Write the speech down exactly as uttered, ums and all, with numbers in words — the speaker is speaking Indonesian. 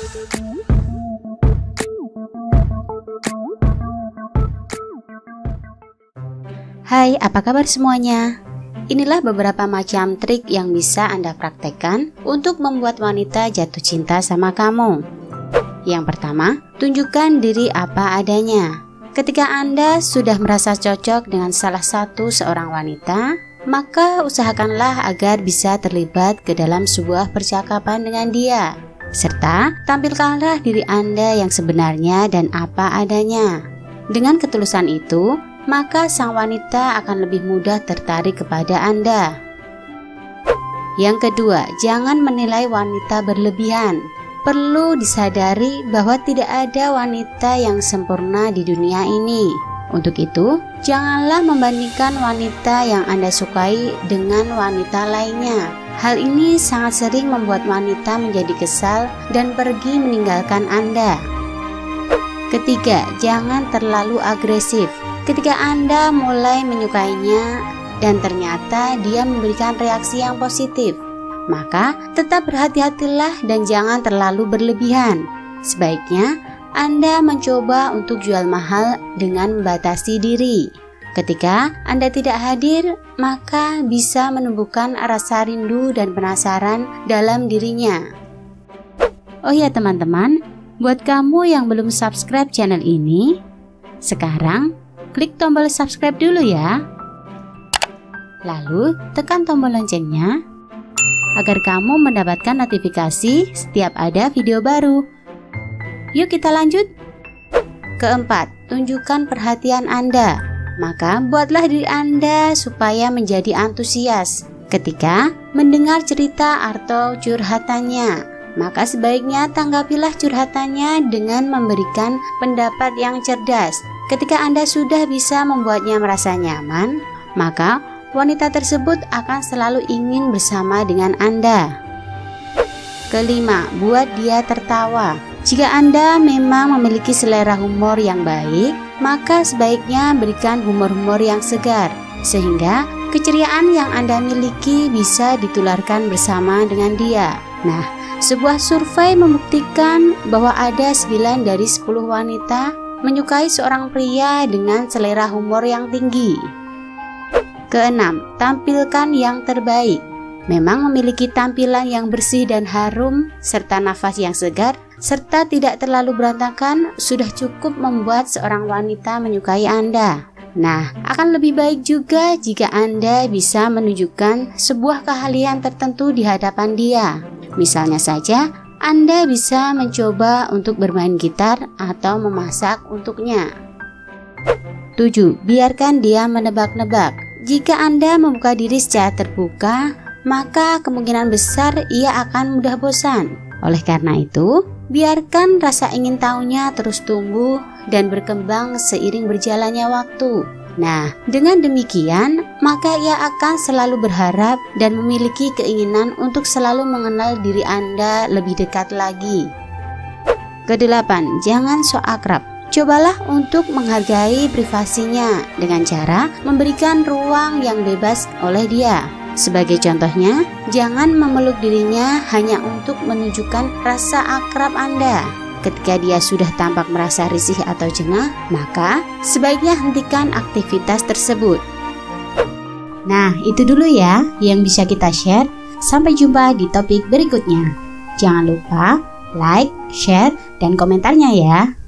Hai, apa kabar semuanya? Inilah beberapa macam trik yang bisa Anda praktekkan untuk membuat wanita jatuh cinta sama kamu. Yang pertama, tunjukkan diri apa adanya. Ketika Anda sudah merasa cocok dengan salah satu seorang wanita, maka usahakanlah agar bisa terlibat ke dalam sebuah percakapan dengan dia. Serta tampilkanlah diri Anda yang sebenarnya dan apa adanya. Dengan ketulusan itu, maka sang wanita akan lebih mudah tertarik kepada Anda. Yang kedua, jangan menilai wanita berlebihan. Perlu disadari bahwa tidak ada wanita yang sempurna di dunia ini. Untuk itu, janganlah membandingkan wanita yang Anda sukai dengan wanita lainnya. Hal ini sangat sering membuat wanita menjadi kesal dan pergi meninggalkan Anda. Ketiga, jangan terlalu agresif. Ketika Anda mulai menyukainya dan ternyata dia memberikan reaksi yang positif, maka tetap berhati-hatilah dan jangan terlalu berlebihan. Sebaiknya Anda mencoba untuk jual mahal dengan membatasi diri. Ketika Anda tidak hadir, maka bisa menumbuhkan rasa rindu dan penasaran dalam dirinya. Oh ya teman-teman, buat kamu yang belum subscribe channel ini, sekarang klik tombol subscribe dulu ya. Lalu tekan tombol loncengnya agar kamu mendapatkan notifikasi setiap ada video baru. Yuk kita lanjut. Keempat, tunjukkan perhatian Anda. Maka buatlah diri Anda supaya menjadi antusias ketika mendengar cerita atau curhatannya. Maka sebaiknya tanggapilah curhatannya dengan memberikan pendapat yang cerdas. Ketika Anda sudah bisa membuatnya merasa nyaman, maka wanita tersebut akan selalu ingin bersama dengan Anda. Kelima, buat dia tertawa. Jika Anda memang memiliki selera humor yang baik, maka sebaiknya berikan humor-humor yang segar, sehingga keceriaan yang Anda miliki bisa ditularkan bersama dengan dia. Nah, sebuah survei membuktikan bahwa ada sembilan dari sepuluh wanita menyukai seorang pria dengan selera humor yang tinggi. Keenam, tampilkan yang terbaik. Memang memiliki tampilan yang bersih dan harum, serta nafas yang segar, serta tidak terlalu berantakan, sudah cukup membuat seorang wanita menyukai Anda. Nah, akan lebih baik juga jika Anda bisa menunjukkan sebuah keahlian tertentu di hadapan dia. Misalnya saja, Anda bisa mencoba untuk bermain gitar atau memasak untuknya. Tujuh. Biarkan dia menebak-nebak. Jika Anda membuka diri secara terbuka, maka kemungkinan besar ia akan mudah bosan. Oleh karena itu, biarkan rasa ingin tahunya terus tumbuh dan berkembang seiring berjalannya waktu. Nah, dengan demikian, maka ia akan selalu berharap dan memiliki keinginan untuk selalu mengenal diri Anda lebih dekat lagi. Kedelapan, jangan sok akrab. Cobalah untuk menghargai privasinya dengan cara memberikan ruang yang bebas oleh dia. Sebagai contohnya, jangan memeluk dirinya hanya untuk menunjukkan rasa akrab Anda. Ketika dia sudah tampak merasa risih atau jengah, maka sebaiknya hentikan aktivitas tersebut. Nah, itu dulu ya yang bisa kita share. Sampai jumpa di topik berikutnya. Jangan lupa like, share, dan komentarnya ya.